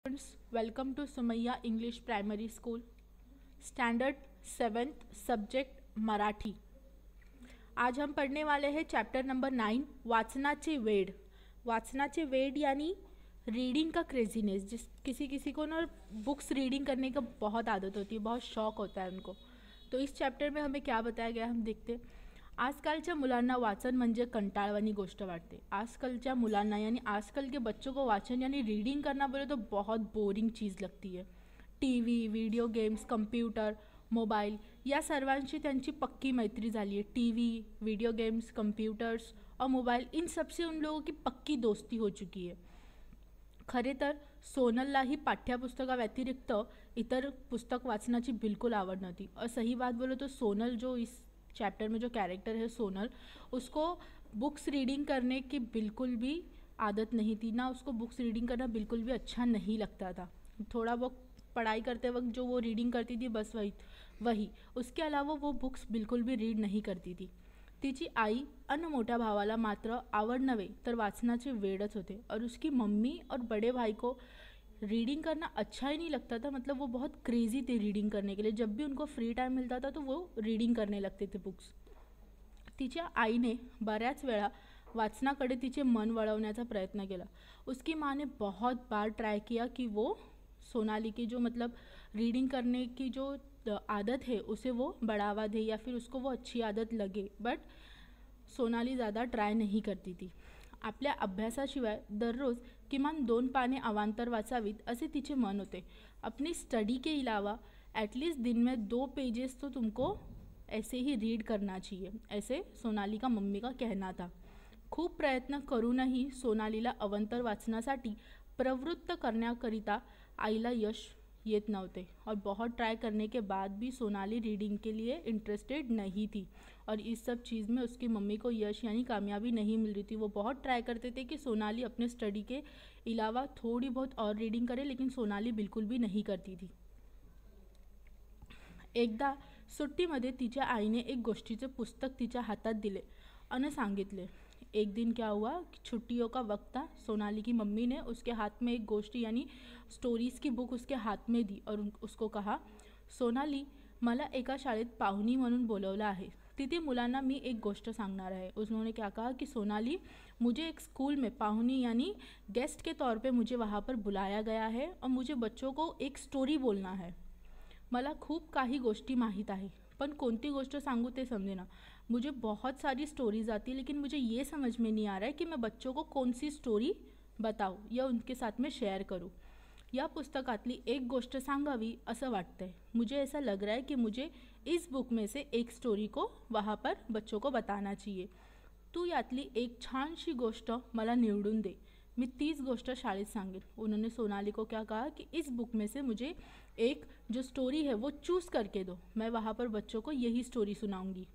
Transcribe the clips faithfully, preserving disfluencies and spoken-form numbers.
Students, welcome to Sumaya English Primary School. Standard seventh subject Marathi. आज हम पढ़ने वाले हैं चैप्टर नंबर नाइन वाचनाचे वेड. वाचनाचे वेड यानी रीडिंग का क्रेजीनेस. जिस किसी किसी को ना बुक्स रीडिंग करने का बहुत आदत होती है, बहुत शौक होता है उनको. तो इस चॅप्टर में हमें क्या बताया गया हम देखते हैं. आजकालच्या मुलांना वाचन म्हणजे कंटाळवाणी गोष्ट वाटते. आजकलच्या मुलांना यानी आजकल के बच्चों को वाचन यानी रीडिंग करना बोले तो बहुत बोरिंग चीज़ लगती है. T V, video games, computer, mobile या सर्वांशी त्यांची पक्की मैत्री झाली है. टीवी, वीडियो गेम्स, कंप्यूटर्स और मोबाइल इन सब से उन लोगों की पक्की दोस्ती हो चुकी है. खरे तर सोनललाही पाठ्यपुस्तकाव्यतिरिक्त इतर पुस्तक वाचनाची बिल्कुल आवड नव्हती. और सही बात बोलो तो सोनल जो इस चैप्टर में जो कैरेक्टर है सोनल, उसको बुक्स रीडिंग करने की बिल्कुल भी आदत नहीं थी. ना उसको बुक्स रीडिंग करना बिल्कुल भी अच्छा नहीं लगता था. थोड़ा बहुत पढ़ाई करते वक्त जो वो रीडिंग करती थी बस वही वही उसके अलावा वो बुक्स बिल्कुल भी रीड नहीं करती थी. तिची आई अन मोठ्या भावाला मात्र आवड नव्हे तर वाचनाचे वेडच होते. और उसकी मम्मी और बड़े भाई को रीडिंग करना अच्छा ही नहीं लगता था. मतलब वो बहुत क्रेज़ी थे रीडिंग करने के लिए. जब भी उनको फ्री टाइम मिलता था तो वो रीडिंग करने लगते थे बुक्स. तिच्या आईने बऱ्याच वेळा वाचनाकडे तिचे मन वळवण्याचा प्रयत्न केला. उसकी माँ ने बहुत बार ट्राई किया कि वो सोनाली की जो मतलब रीडिंग करने की जो आदत है उसे वो बढ़ावा दे या फिर उसको वो अच्छी आदत लगे. बट सोनाली ज़्यादा ट्राय नहीं करती थी. आपल्या अभ्यासाशिवाय दररोज किमान दोन पाने अवांतर वाचावीत असे तिचे मन होते. अपनी स्टडी के अलावा एटलीस्ट दिन में दो पेजेस तो तुमको ऐसे ही रीड करना चाहिए, ऐसे सोनाली का मम्मी का कहना था. खूप प्रयत्न करूनही सोनालीला अवांतर वाचनासाठी प्रवृत्त करण्याकरिता आईला यश येत नव्हते. और बहुत ट्राई करने के बाद भी सोनाली रीडिंग के लिए इंटरेस्टेड नहीं थी. और इस सब चीज़ में उसकी मम्मी को यश यानी कामयाबी नहीं मिल रही थी. वो बहुत ट्राई करते थे कि सोनाली अपने स्टडी के अलावा थोड़ी बहुत और रीडिंग करे, लेकिन सोनाली बिल्कुल भी नहीं करती थी. एकदा सुट्टीमध्ये तिच्या आईने एक गोष्टीचे पुस्तक तिच्या हातात दिले आणि सांगितले. एक दिन क्या हुआ कि छुट्टियों का वक्त था. सोनाली की मम्मी ने उसके हाथ में एक गोष्टी यानी स्टोरीज़ की बुक उसके हाथ में दी और उसको कहा, सोनाली मला एका शाळेत पाहुणी म्हणून बोलवलं आहे. तिथे मुलांना मी एक गोष्ट सांगणार आहे. उन्होंने क्या कहा कि सोनाली मुझे एक स्कूल में पाहुणी यानी गेस्ट के तौर पे मुझे वहाँ पर बुलाया गया है और मुझे बच्चों को एक स्टोरी बोलना है. मला खूप काही गोष्टी माहीत आहे पण कोणती गोष्ट सांगू ते समझेना. मुझे बहुत सारी स्टोरीज आती है लेकिन मुझे ये समझ में नहीं आ रहा है कि मैं बच्चों को कौन सी स्टोरी बताऊँ या उनके साथ में शेयर करूँ. या पुस्तकातली एक गोष्ट सांगावी असं वाटतंय. मुझे ऐसा लग रहा है कि मुझे इस बुक में से एक स्टोरी को वहाँ पर बच्चों को बताना चाहिए. तू यातली एक छानशी गोष्ट मला निवडून दे, मी तीस गोष्ट शाळेत सांगेन. उन्होंने सोनाली को क्या कहा कि इस बुक में से मुझे एक जो स्टोरी है वो चूज़ करके दो, मैं वहाँ पर बच्चों को यही स्टोरी सुनाऊंगी.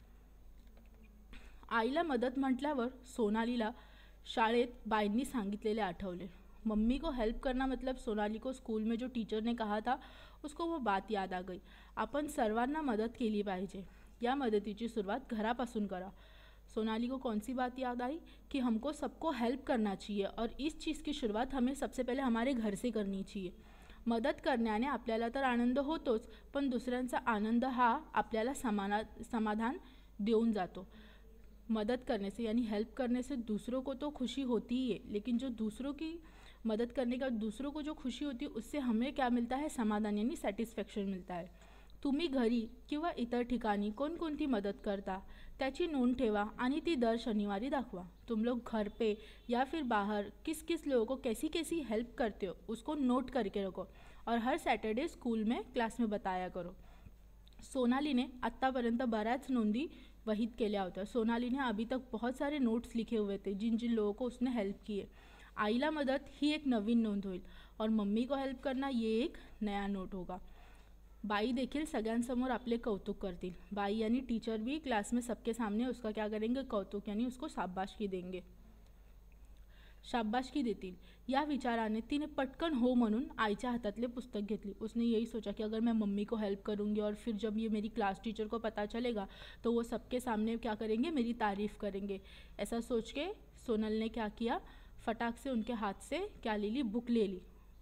आईला मदत म्हटल्यावर सोनालीला शाळेत बाईंनी सांगितलेले आठवले. मम्मी को हेल्प करना मतलब सोनाली को स्कूल में जो टीचर ने कहा था उसको वो बात याद आ गई. आपण सर्वांना मदत केली पाहिजे. या मदतीची सुरुवात घरापासून करा. सोनाली को कौन सी बात याद आई कि हमको सबको हेल्प करना चाहिए और इस चीज़ की शुरुआत हमें सबसे पहले हमारे घर से करनी चाहिए. मदत करण्याने आपल्याला तर आनंद होतोच, पण दुसऱ्यांचा आनंद हा आपल्याला समाना समाधान देऊन जातो. मदत करने से यानी हेल्प करने से दूसरों को तो खुशी होती ही है, लेकिन जो दूसरों की मदद करने का दूसरों को जो खुशी होती है उससे हमें क्या मिलता है, समाधान यानी सॅटिस्फॅक्शन मिळता है. तुम्ही घरी किंवा इतर ठिकाणी कोणकोणती मदत करता त्याची नोंद ठेवा आणि ती दर शनिवारी दाखवा. तुम लोग घर पे या फिर बाहर किस किस लोगों को कैसी कैसी हेल्प करते हो उसको नोट करके रखो और हर सैटरडे स्कूल में क्लास में बताया करो. सोनालीने आत्तापर्यंत बऱ्याच नोंदी वहीत केल्या होत्या. सोनाली ने अभी तक बहुत सारे नोट्स लिखे हुए थे जिन जिन लोगों को उसने हेल्प किए. आईला मदत ही एक नवीन नोंद होईल और मम्मी को हेल्प करना ये एक नया नोट होगा. बाई देखिल सगळ्यांसमोर आपले कौतुक करतील. बाई यानी टीचर भी क्लास में सबके सामने उसका क्या करेंगे, कौतुक यानी उसको शाबाशकी देंगे, शाबाशकी देतील. या विचाराने तिने पटकन हो म्हणून आईच्या हातातले पुस्तक घेतली. उसने यही सोचा कि अगर मैं मम्मी को हेल्प करूँगी और फिर जब ये मेरी क्लास टीचर को पता चलेगा तो वो सबके सामने क्या करेंगे, मेरी तारीफ़ करेंगे. ऐसा सोच के सोनल ने क्या किया, फटाक से उनके हाथ से क्या ले ली, बुक ले ली.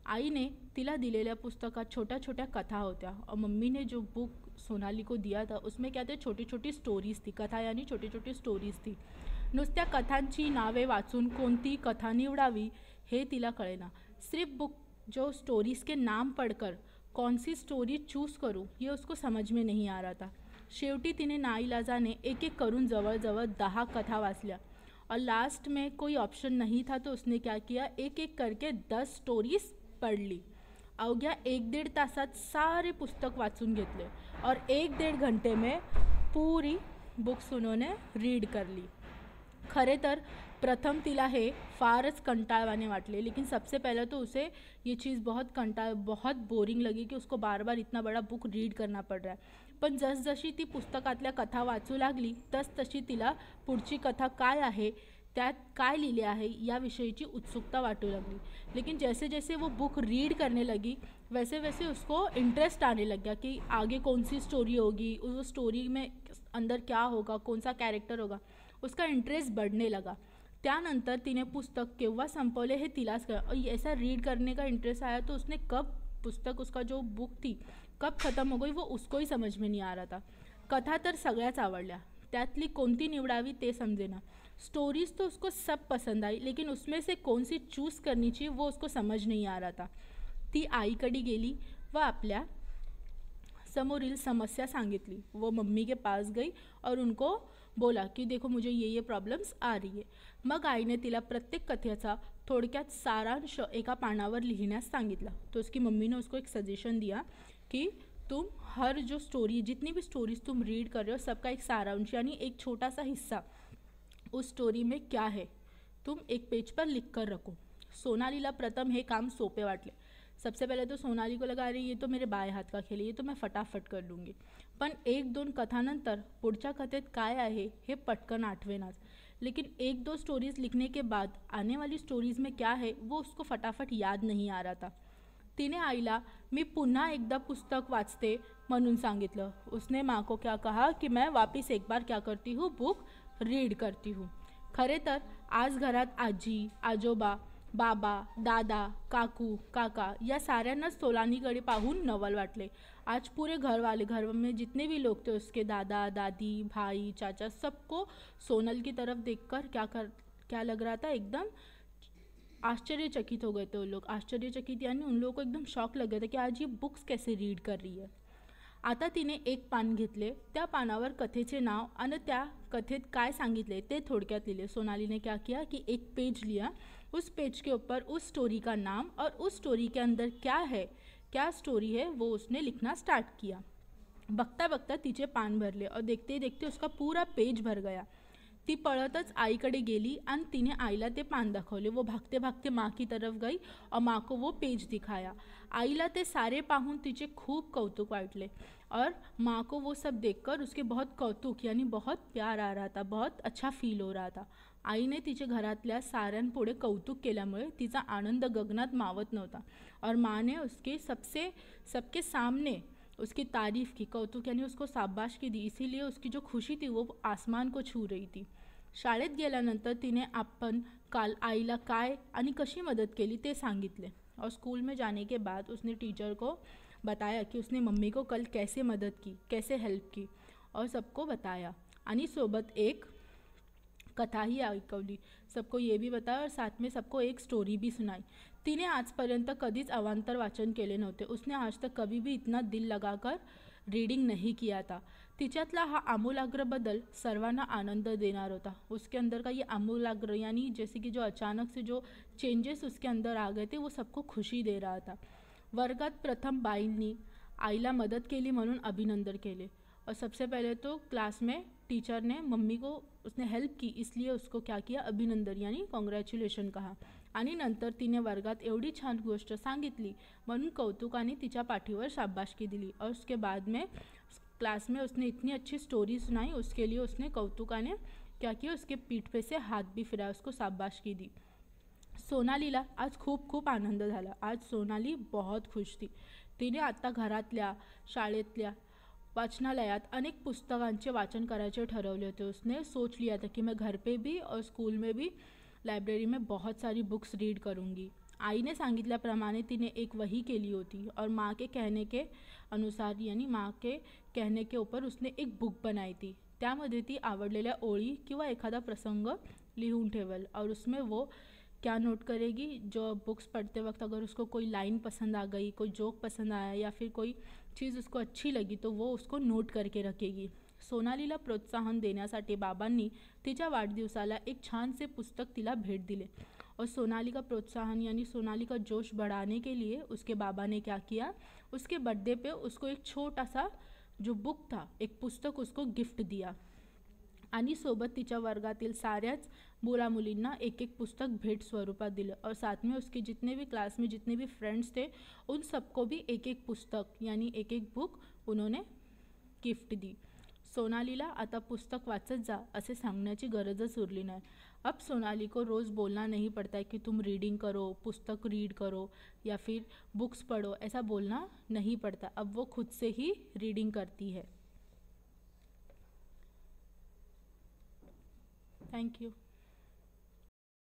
आईने तिला दिलेल्या पुस्तकात छोट्या छोट्या कथा होत्या और मम्मी ने जो बुक सोनाली को दिया था उसमें क्या थे, छोटी छोटी स्टोरीज थी. कथा यानी छोटी छोटी स्टोरीज थी. नुसत्या कथांची नावे वाचून कोणती कथा निवडावी हे तिला कळेना. सिर्फ बुक जो स्टोरीज के नाम पढ़कर कौन सी स्टोरी चूज़ करूँ ये उसको समझ में नहीं आ रहा था. शेवटी तिने नाईलाजाने एक एक करून जवळजवळ दहा कथा वाचल्या और लास्ट में कोई ऑप्शन नहीं था तो उसने क्या किया, एक एक करके दस स्टोरीज पढ़ ली. अवघ्या एक डेढ़ तासात सारे पुस्तक वाचून घेतले और एक डेढ़ घंटे में पूरी बुक्स उन्होंने रीड कर ली. खरे तर प्रथम तिला हे फारच कंटाळवाने वाटले, लेकिन सबसे पहले तो उसे ये चीज़ बहुत कंटाळ बहुत बोरिंग लगी कि उसको बार बार इतना बड़ा बुक रीड करना पड़ रहा है. पण जसजशी ती पुस्तकातल्या कथा वाचू लागली तस तशी तिला पुढची कथा काय आहे, त्यात काय लिहिले आहे याविषयीची उत्सुकता वाटू लगली. लेकिन जैसे जैसे वो बुक रीड करने लगी वैसे वैसे उसको इंटरेस्ट आने लग गया कि आगे कौन सी स्टोरी होगी, उस स्टोरी में अंदर क्या होगा, कौन सा कैरेक्टर होगा. उसका इंटरेस्ट बढ़ने लगा. त्यानंतर तिने पुस्तक केव्हा संपवले हे तिलाच कळ. और ऐसा रीड करने का इंटरेस्ट आया तो उसने कब पुस्तक उसका जो बुक थी कब ख़त्म हो गई वो उसको ही समझ में नहीं आ रहा था. कथा तर सगळ्याच आवडल्या, त्यातली कोणती निवडावी ते समजेना. स्टोरीज तो उसको सब पसंद आई, लेकिन उसमें से कौन सी चूज़ करनी चाहिए वो उसको समझ नहीं आ रहा था. ती आईकडे गेली व आपल्या समोरील समस्या सांगितली. वो मम्मी के पास गई और उनको बोला की देखो मुझे ये ये प्रॉब्लम्स आ रही है. मग आईने तिला प्रत्येक कथेचा थोडक्यात सारांश एका पानावर लिहिण्यास सांगितला. तो उसकी मम्मी ने उसको एक सजेशन दिया कि तुम हर जो स्टोरी जितनी भी स्टोरीज तुम रीड कर रहे हो सबका एक सारांश यानी एक छोटा सा हिस्सा उस स्टोरी में क्या है तुम एक पेज पर लिख कर रखो. सोनालीला प्रथम हे काम सोपे वाटले. सबसे पहले तो सोनाली को लगा अरे ये तो मेरे बाएं हाथ का खेल है, ये तो मैं फटाफट कर लूँगी. पण एक दोन कथानंतर पुढच्या कथेत काय आहे हे पटकन आठवेनाच. लेकिन एक दो स्टोरीज लिखने के बाद आने वाली स्टोरीज में क्या है वो उसको फटाफट याद नहीं आ रहा था. तिने आईला मी पुन्हा एकदा पुस्तक वाचते म्हणून सांगितलं. उसने माँ को क्या कहा कि मैं वापस एक बार क्या करती हूँ बुक रीड करती हूँ. खरे तर आज घरात आजी आजोबा बाबा दादा काकू काका या साऱ्यांनाच सोनालीकडे पाहून नवल वाटले. आज पूरे घर वाले घर में जितने भी लोग थे उसके दादा दादी भाई चाचा सबको सोनल की तरफ देखकर क्या कर क्या लग रहा था, एकदम आश्चर्यचकित हो गए थे वो लोग. आश्चर्यचकित यानी उन लोगों को एकदम शॉक लग गया था कि आज ये बुक्स कैसे रीड कर रही है. आता तिने एक पान घेतले, त्या पानावर कथेचे नाव आणि त्या कथेत काय सांगितले ते थोडक्यात लिहिले. सोनाली ने क्या किया कि एक पेज लिया, उस पेज के ऊपर उस स्टोरी का नाम और उस स्टोरी के अंदर क्या है क्या स्टोरी है वो उसने लिखना स्टार्ट किया. बघता बघता तिचे पान भरले और देखते देखते उसका पूरा पेज भर गया. ती पळतच आईकडे गेली आणि तिने आईला ते पान दाखवले. वो भागते भागते माँ की तरफ गई और माँ को वो पेज दिखाया. आईला ते सारे पाहून तिचे खूब कौतुक वाटले और माँ को वो सब देखकर उसके बहुत कौतुक यानी बहुत प्यार आ रहा था, बहुत अच्छा फील हो रहा था. आईने तिच्या घरातल्या साऱ्यांपुढे कौतुक केल्यामुळे तिचा आनंद गगनात मावत नव्हता और माँ ने उसके सबसे सबके सामने उसकी तारीफ़ की, कौतुक यानी उसको शाबाशकी दी. इसीलिए उसकी जो खुशी थी वो आसमान को छू रही थी. शाळेत गेल्यानंतर तिने आपण काल आईला काय आणि कशी मदत केली ते सांगितले और स्कूल में जाने के बाद उसने टीचर को बताया कि उसने मम्मी को कल कैसे मदद की, कैसे हेल्प की और सबको बताया. आणि सोबत एक कथा ही ऐकवली. सबको ये भी बताया और साथ में सबको एक स्टोरी भी सुनाई. तिने आजपर्यंत कधीच अवांतर वाचन केले नव्हते. उसने आज तक कभी भी इतना दिल लगाकर रीडिंग नहीं किया था. तिच्यातला हा आमूलाग्र बदल सर्वांना आनंद देणार होता. उसके अंदर का ये आमूलाग्र यानी जैसे कि जो अचानक से जो चेंजेस उसके अंदर आ गए थे वो सबको खुशी दे रहा था. वर्गात प्रथम बाईंनी आईला मदत केली म्हणून अभिनंदन केले और सबसे पहले तो क्लास में टीचर ने मम्मी को उसने हेल्प की इसलिए उसको क्या किया अभिनंदन यानी कॉन्ग्रॅच्युलेशन कहा. आणि नंतर तिने वर्गात एवढी छान गोष्ट सांगितली म्हणून कौतुकाने तिच्या पाठीवर शाबाशकी दिली और उसके बाद में क्लास में उसने इतनी अच्छी स्टोरी सुनाई. उसके लिए उसने कौतुकाने क्या किया उसके पीठ पे से हाथ भी फिराया, उसको शाबाशकी दी. सोनालीला आज खूप खूप आनंद झाला. आज सोनाली बहुत खुश थी. तिने आता घरातल्या शाळेतल्या वाचनालयात अनेक पुस्तकांचे वाचन करायचे ठरवले होते. उसने सोच लिया था कि मैं घर पे भी और स्कूल में भी लाइब्रेरी में बहुत सारी बुक्स रीड करूँगी. आईने सांगितल्याप्रमाणे तिने एक वही केली होती और माँ के कहने के अनुसार यानी माँ के कहने के ऊपर उसने एक बुक बनाई थी. त्यामध्ये ती आवडलेल्या ओळी किंवा एखादा प्रसंग लिहून ठेवल और उसमें वो क्या नोट करेगी. जो बुक्स पढ़ते वक्त अगर उसको कोई लाइन पसंद आ गई, कोई जोक पसंद आया या फिर कोई चीज़ उसको अच्छी लगी तो वो उसको नोट करके रखेगी. सोनालीला प्रोत्साहन देण्यासाठी बाबांनी तिच्या वाढदिवसाला एक छानसे पुस्तक तिला भेट दिले और सोनाली का प्रोत्साहन यानी सोनाली का जोश बढ़ाने के लिए उसके बाबा ने क्या किया, उसके बर्थडे पे उसको एक छोटा सा जो बुक था, एक पुस्तक उसको गिफ्ट दिया आणि सोबत तिच्या वर्गातील साऱ्याच मुला मुलींना एक एक पुस्तक भेट स्वरूपात दिलं और साथ में उसके जितने भी क्लास में जितने भी फ्रेंड्स थे उन सबको भी एक एक पुस्तक यानी एक एक बुक उन्होंने गिफ्ट दी. सोनालीला आता पुस्तक वाचत जा असे सांगण्याची गरजच उरली नाही. अब सोनाली को रोज़ बोलना नहीं पड़ता है कि तुम रीडिंग करो, पुस्तक रीड करो या फिर बुक्स पढ़ो, ऐसा बोलना नहीं पड़ता. अब वो खुद से ही रीडिंग करती है. Thank you.